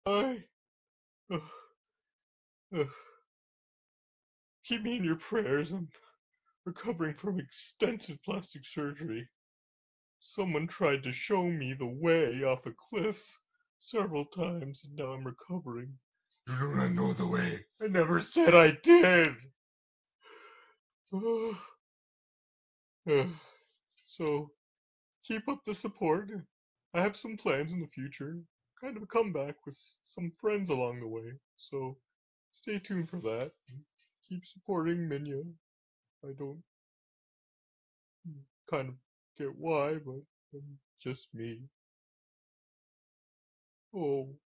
I, uh, uh, keep me in your prayers. I'm recovering from extensive plastic surgery. Someone tried to show me the way off a cliff several times, and now I'm recovering. You do not know the way. I never said I did. So, keep up the support. I have some plans in the future. Kind of a comeback with some friends along the way. So, stay tuned for that. Keep supporting Minya. I don't kind of get why, but I'm just me. Oh,